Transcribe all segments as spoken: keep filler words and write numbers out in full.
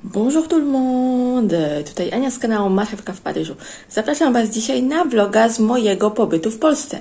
Bonjour tout le monde! Tutaj Ania z kanału Marchewka w Paryżu. Zapraszam Was dzisiaj na vloga z mojego pobytu w Polsce.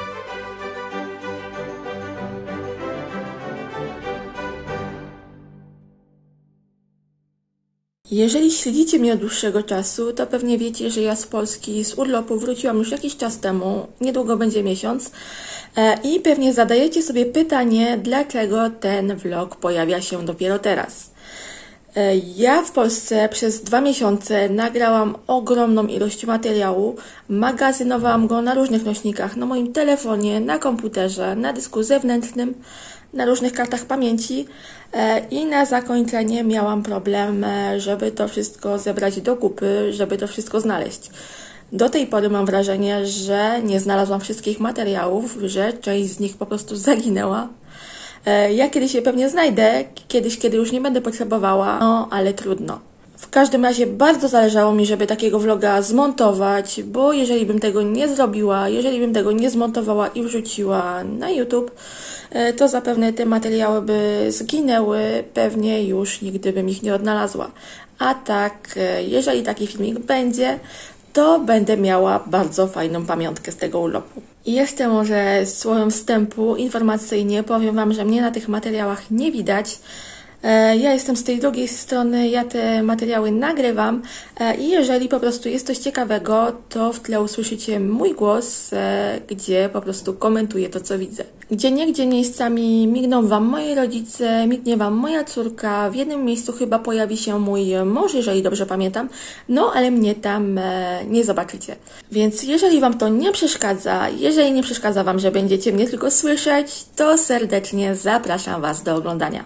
Jeżeli śledzicie mnie od dłuższego czasu, to pewnie wiecie, że ja z Polski z urlopu wróciłam już jakiś czas temu, niedługo będzie miesiąc, i pewnie zadajecie sobie pytanie, dlaczego ten vlog pojawia się dopiero teraz. Ja w Polsce przez dwa miesiące nagrałam ogromną ilość materiału, magazynowałam go na różnych nośnikach, na moim telefonie, na komputerze, na dysku zewnętrznym, na różnych kartach pamięci i na zakończenie miałam problem, żeby to wszystko zebrać do kupy, żeby to wszystko znaleźć. Do tej pory mam wrażenie, że nie znalazłam wszystkich materiałów, że część z nich po prostu zaginęła. Ja kiedyś je pewnie znajdę, kiedyś, kiedy już nie będę potrzebowała, no ale trudno. W każdym razie bardzo zależało mi, żeby takiego vloga zmontować, bo jeżeli bym tego nie zrobiła, jeżeli bym tego nie zmontowała i wrzuciła na YouTube, to zapewne te materiały by zginęły, pewnie już nigdy bym ich nie odnalazła. A tak, jeżeli taki filmik będzie, to będę miała bardzo fajną pamiątkę z tego urlopu. I jeszcze może słowem wstępu informacyjnie powiem Wam, że mnie na tych materiałach nie widać. Ja jestem z tej drugiej strony, ja te materiały nagrywam i jeżeli po prostu jest coś ciekawego, to w tle usłyszycie mój głos, gdzie po prostu komentuję to, co widzę. Gdzie niegdzie miejscami migną Wam moi rodzice, mignie Wam moja córka, w jednym miejscu chyba pojawi się mój mąż, jeżeli dobrze pamiętam, no ale mnie tam nie zobaczycie. Więc jeżeli Wam to nie przeszkadza, jeżeli nie przeszkadza Wam, że będziecie mnie tylko słyszeć, to serdecznie zapraszam Was do oglądania.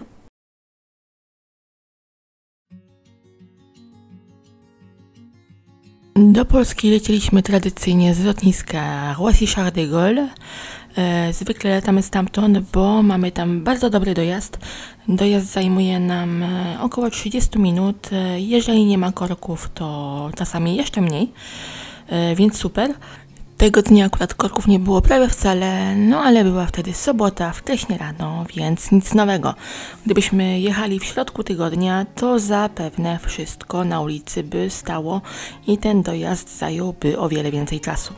Do Polski lecieliśmy tradycyjnie z lotniska Roissy-Charles de Gaulle. Zwykle latamy stamtąd, bo mamy tam bardzo dobry dojazd. Dojazd zajmuje nam około trzydzieści minut. Jeżeli nie ma korków, to czasami jeszcze mniej, więc super. Tego dnia akurat korków nie było prawie wcale, no ale była wtedy sobota, wcześnie rano, więc nic nowego. Gdybyśmy jechali w środku tygodnia, to zapewne wszystko na ulicy by stało i ten dojazd zająłby o wiele więcej czasu.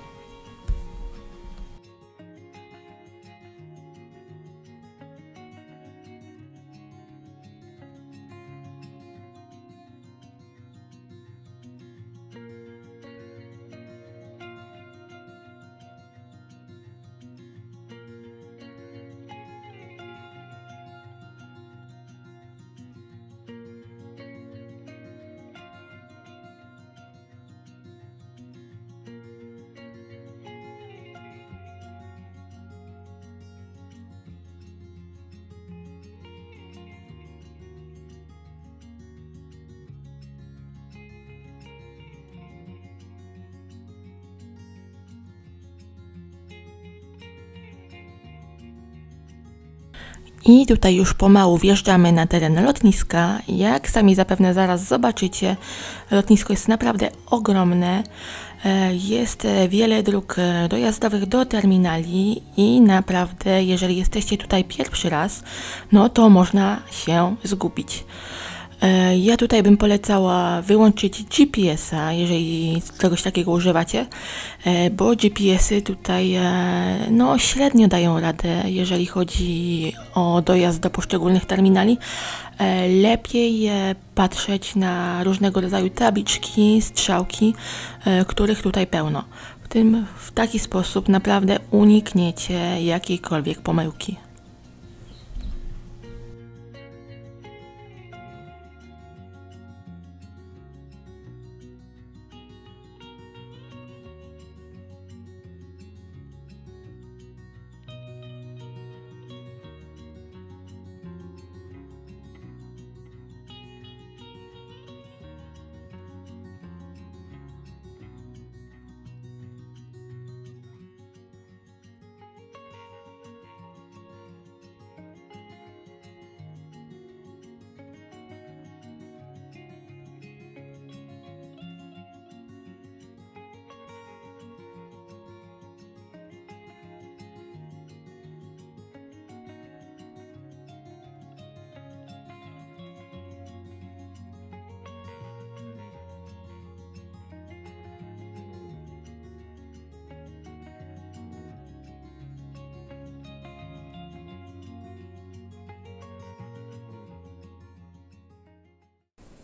I tutaj już pomału wjeżdżamy na teren lotniska. Jak sami zapewne zaraz zobaczycie, lotnisko jest naprawdę ogromne. Jest wiele dróg dojazdowych do terminali i naprawdę, jeżeli jesteście tutaj pierwszy raz, no to można się zgubić. Ja tutaj bym polecała wyłączyć G P S a, jeżeli czegoś takiego używacie, bo G P S y tutaj no, średnio dają radę, jeżeli chodzi o dojazd do poszczególnych terminali. Lepiej patrzeć na różnego rodzaju tabliczki, strzałki, których tutaj pełno. W tym w taki sposób naprawdę unikniecie jakiejkolwiek pomyłki.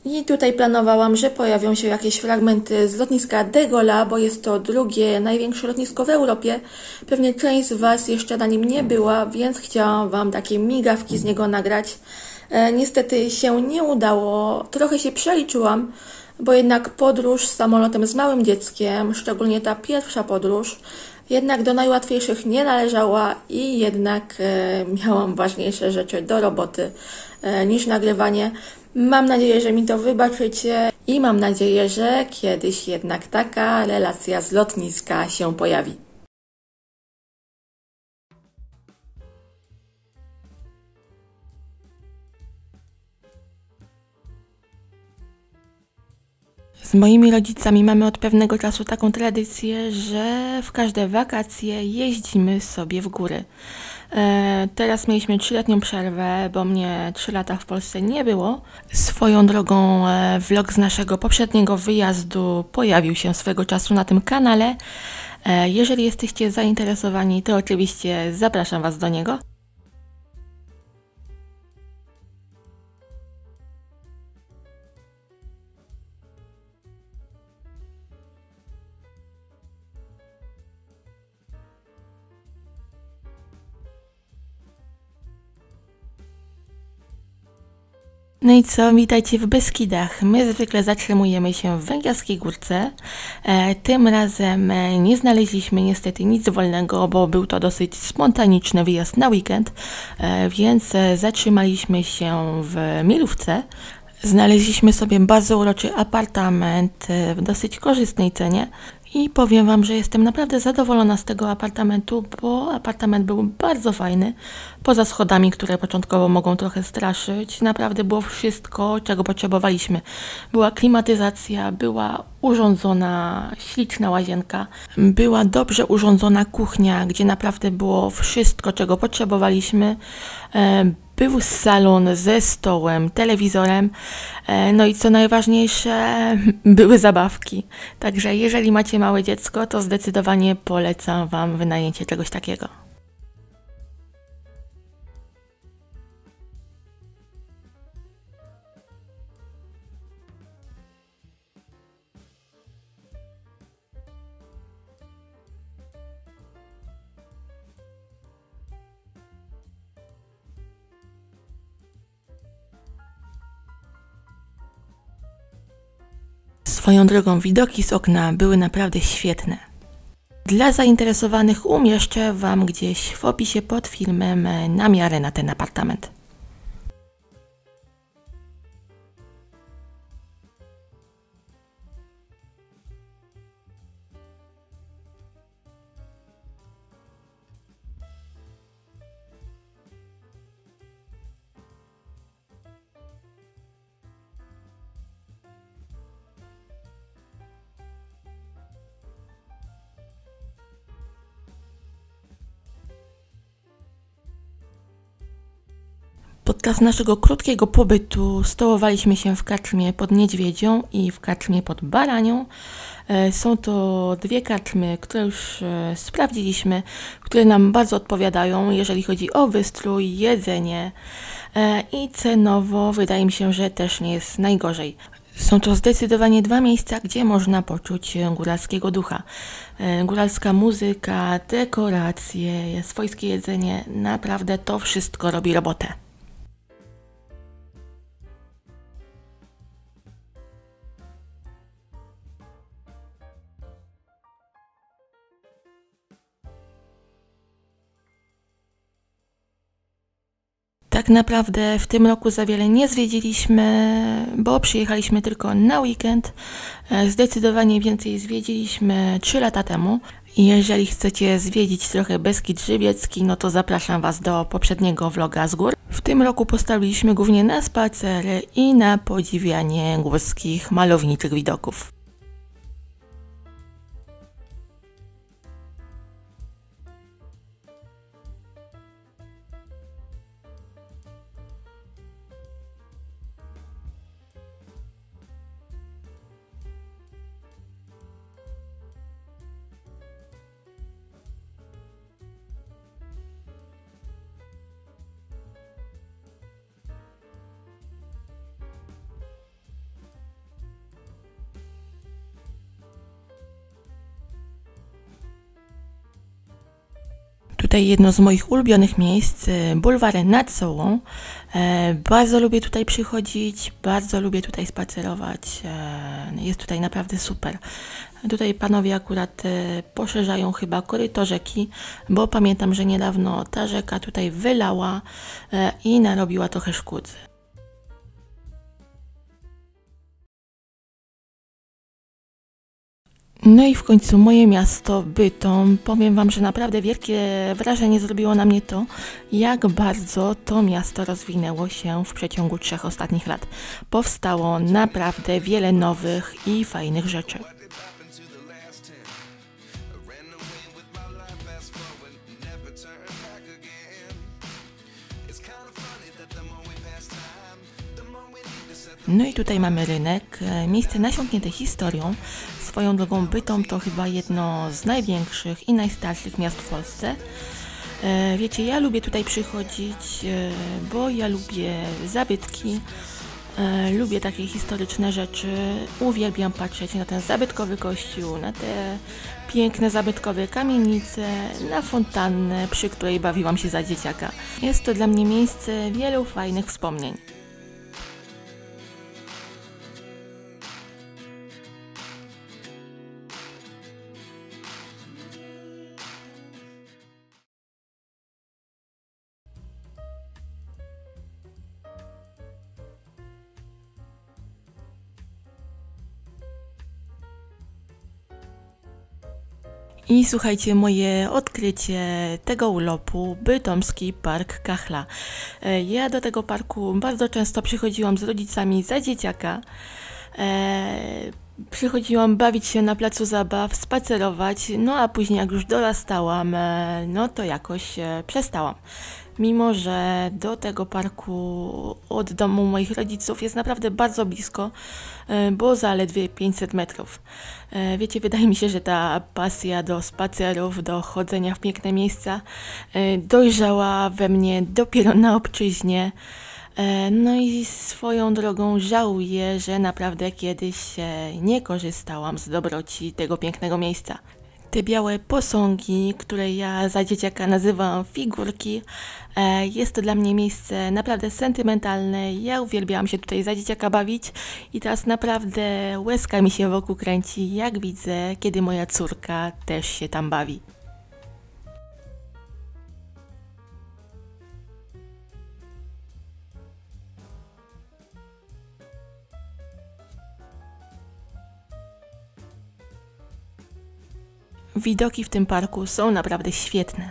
I tutaj planowałam, że pojawią się jakieś fragmenty z lotniska de Gaulle'a, bo jest to drugie największe lotnisko w Europie. Pewnie część z Was jeszcze na nim nie była, więc chciałam Wam takie migawki z niego nagrać. E, niestety się nie udało, trochę się przeliczyłam, bo jednak podróż samolotem z małym dzieckiem, szczególnie ta pierwsza podróż, jednak do najłatwiejszych nie należała i jednak e, miałam ważniejsze rzeczy do roboty e, niż nagrywanie. Mam nadzieję, że mi to wybaczycie i mam nadzieję, że kiedyś jednak taka relacja z lotniska się pojawi. Z moimi rodzicami mamy od pewnego czasu taką tradycję, że w każde wakacje jeździmy sobie w góry. E, teraz mieliśmy trzyletnią przerwę, bo mnie trzy lata w Polsce nie było. Swoją drogą e, vlog z naszego poprzedniego wyjazdu pojawił się swego czasu na tym kanale. E, jeżeli jesteście zainteresowani, to oczywiście zapraszam Was do niego. No i co, witajcie w Beskidach. My zwykle zatrzymujemy się w Węgierskiej Górce. E, tym razem e, nie znaleźliśmy niestety nic wolnego, bo był to dosyć spontaniczny wyjazd na weekend, e, więc e, zatrzymaliśmy się w Milówce. Znaleźliśmy sobie bardzo uroczy apartament e, w dosyć korzystnej cenie. I powiem Wam, że jestem naprawdę zadowolona z tego apartamentu, bo apartament był bardzo fajny. Poza schodami, które początkowo mogą trochę straszyć, naprawdę było wszystko, czego potrzebowaliśmy. Była klimatyzacja, była urządzona śliczna łazienka, była dobrze urządzona kuchnia, gdzie naprawdę było wszystko, czego potrzebowaliśmy. Był salon ze stołem, telewizorem, no i co najważniejsze, były zabawki. Także jeżeli macie małe dziecko, to zdecydowanie polecam Wam wynajęcie czegoś takiego. Swoją drogą widoki z okna były naprawdę świetne. Dla zainteresowanych umieszczę Wam gdzieś w opisie pod filmem namiary na ten apartament. Podczas naszego krótkiego pobytu stołowaliśmy się w karczmie pod Niedźwiedzią i w karczmie pod Baranią. Są to dwie karczmy, które już sprawdziliśmy, które nam bardzo odpowiadają, jeżeli chodzi o wystrój, jedzenie i cenowo wydaje mi się, że też nie jest najgorzej. Są to zdecydowanie dwa miejsca, gdzie można poczuć góralskiego ducha. Góralska muzyka, dekoracje, swojskie jedzenie, naprawdę to wszystko robi robotę. Tak naprawdę w tym roku za wiele nie zwiedziliśmy, bo przyjechaliśmy tylko na weekend. Zdecydowanie więcej zwiedziliśmy trzy lata temu. Jeżeli chcecie zwiedzić trochę Beskid Żywiecki, no to zapraszam Was do poprzedniego vloga z gór. W tym roku postawiliśmy głównie na spacery i na podziwianie górskich, malowniczych widoków. tutaj jedno z moich ulubionych miejsc, bulwar nad Sołą. E, bardzo lubię tutaj przychodzić, bardzo lubię tutaj spacerować. E, jest tutaj naprawdę super. Tutaj panowie akurat e, poszerzają chyba koryto rzeki, bo pamiętam, że niedawno ta rzeka tutaj wylała e, i narobiła trochę szkód. No i w końcu moje miasto, Bytom. Powiem wam, że naprawdę wielkie wrażenie zrobiło na mnie to, jak bardzo to miasto rozwinęło się w przeciągu trzech ostatnich lat. Powstało naprawdę wiele nowych i fajnych rzeczy. No i tutaj mamy rynek, miejsce nasiąknięte historią. Swoją drogą Bytom to chyba jedno z największych i najstarszych miast w Polsce. Wiecie, ja lubię tutaj przychodzić, bo ja lubię zabytki, lubię takie historyczne rzeczy, uwielbiam patrzeć na ten zabytkowy kościół, na te piękne zabytkowe kamienice, na fontannę, przy której bawiłam się za dzieciaka. Jest to dla mnie miejsce wielu fajnych wspomnień. I słuchajcie, moje odkrycie tego urlopu, Bytomski Park Kachla. Ja do tego parku bardzo często przychodziłam z rodzicami za dzieciaka. E, przychodziłam bawić się na placu zabaw, spacerować, no a później jak już dorastałam, e, no to jakoś e, przestałam. Mimo że do tego parku od domu moich rodziców jest naprawdę bardzo blisko, bo zaledwie pięćset metrów. Wiecie, wydaje mi się, że ta pasja do spacerów, do chodzenia w piękne miejsca dojrzała we mnie dopiero na obczyźnie. No i swoją drogą żałuję, że naprawdę kiedyś nie korzystałam z dobroci tego pięknego miejsca. Te białe posągi, które ja za dzieciaka nazywam figurki, jest to dla mnie miejsce naprawdę sentymentalne. Ja uwielbiałam się tutaj za dzieciaka bawić i teraz naprawdę łezka mi się wokół kręci, jak widzę, kiedy moja córka też się tam bawi. Widoki w tym parku są naprawdę świetne.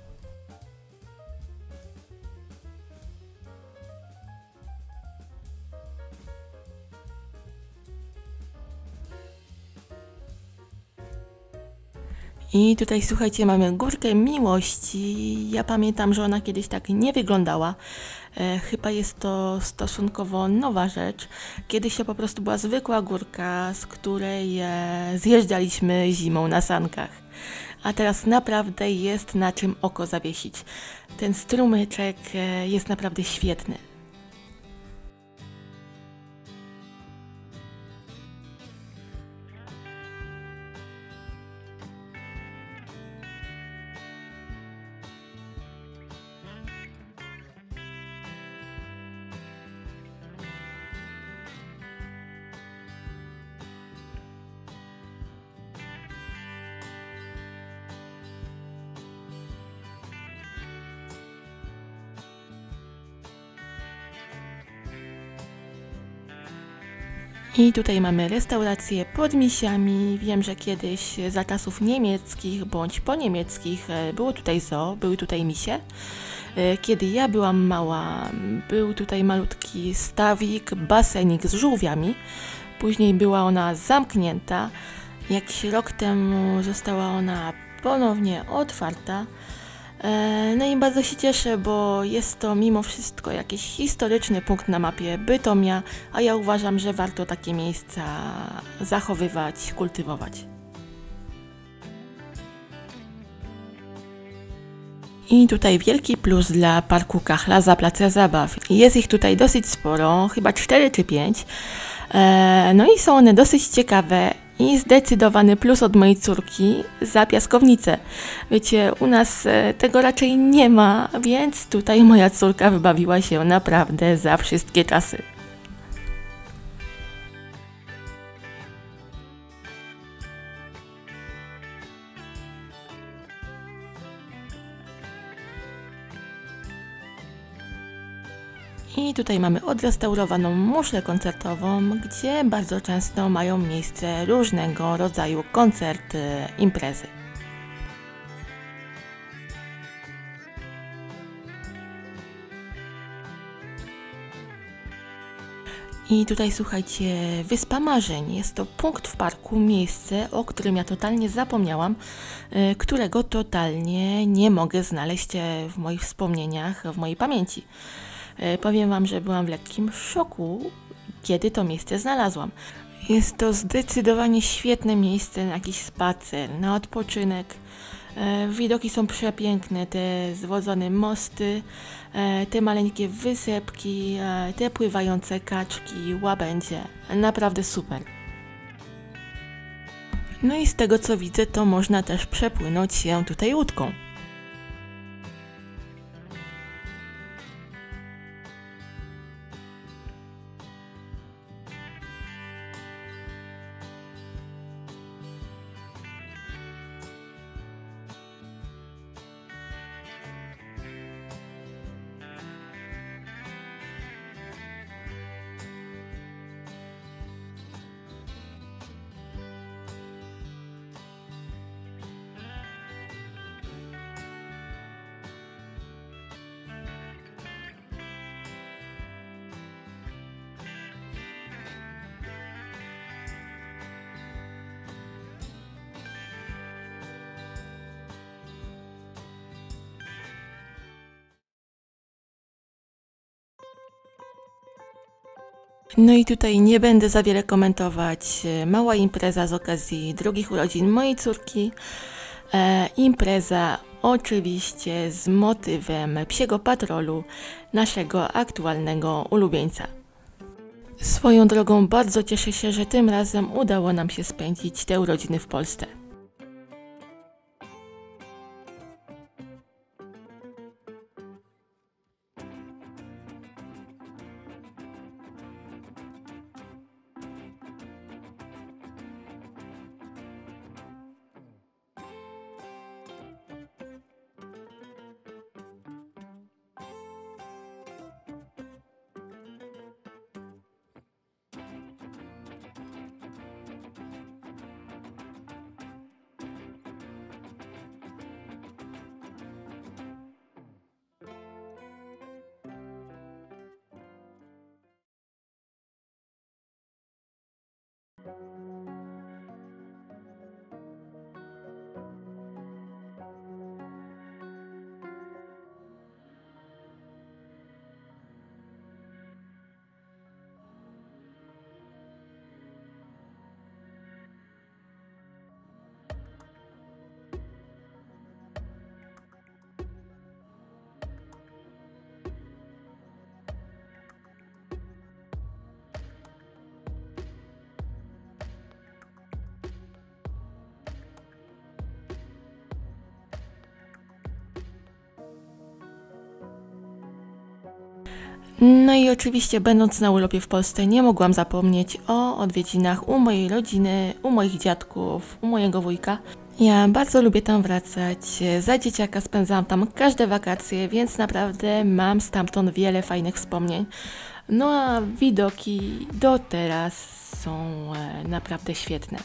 I tutaj, słuchajcie, mamy Górkę Miłości. Ja pamiętam, że ona kiedyś tak nie wyglądała. E, chyba jest to stosunkowo nowa rzecz. Kiedyś to po prostu była zwykła górka, z której e, zjeżdżaliśmy zimą na sankach. A teraz naprawdę jest na czym oko zawiesić. Ten strumyczek e, jest naprawdę świetny. I tutaj mamy restaurację pod Misiami. Wiem, że kiedyś za czasów niemieckich bądź po niemieckich było tutaj zoo, były tutaj misie. Kiedy ja byłam mała, był tutaj malutki stawik, basenik z żółwiami. Później była ona zamknięta. Jakiś rok temu została ona ponownie otwarta. No i bardzo się cieszę, bo jest to mimo wszystko jakiś historyczny punkt na mapie Bytomia, a ja uważam, że warto takie miejsca zachowywać, kultywować. I tutaj wielki plus dla parku Kachla za place zabaw. Jest ich tutaj dosyć sporo, chyba cztery czy pięć. No i są one dosyć ciekawe. I zdecydowany plus od mojej córki za piaskownicę. Wiecie, u nas tego raczej nie ma, więc tutaj moja córka wybawiła się naprawdę za wszystkie czasy. I tutaj mamy odrestaurowaną muszlę koncertową, gdzie bardzo często mają miejsce różnego rodzaju koncerty, imprezy. I tutaj słuchajcie, Wyspa Marzeń. Jest to punkt w parku, miejsce, o którym ja totalnie zapomniałam, którego totalnie nie mogę znaleźć w moich wspomnieniach, w mojej pamięci. Powiem Wam, że byłam w lekkim szoku, kiedy to miejsce znalazłam. Jest to zdecydowanie świetne miejsce na jakiś spacer, na odpoczynek. Widoki są przepiękne, te zwodzone mosty, te maleńkie wysepki, te pływające kaczki, łabędzie. Naprawdę super. No i z tego co widzę, to można też przepłynąć się tutaj łódką. No i tutaj nie będę za wiele komentować. Mała impreza z okazji drugich urodzin mojej córki. E, impreza oczywiście z motywem Psiego Patrolu, naszego aktualnego ulubieńca. Swoją drogą bardzo cieszę się, że tym razem udało nam się spędzić te urodziny w Polsce. No i oczywiście będąc na urlopie w Polsce nie mogłam zapomnieć o odwiedzinach u mojej rodziny, u moich dziadków, u mojego wujka. Ja bardzo lubię tam wracać, za dzieciaka spędzałam tam każde wakacje, więc naprawdę mam stamtąd wiele fajnych wspomnień. No a widoki do teraz są naprawdę świetne.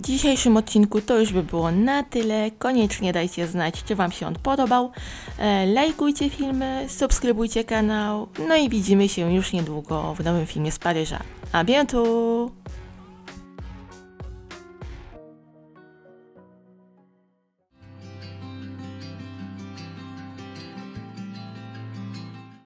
dzisiejszym odcinku to już by było na tyle. Koniecznie dajcie znać, czy Wam się on podobał. E, lajkujcie filmy, subskrybujcie kanał. No i widzimy się już niedługo w nowym filmie z Paryża. A bientôt!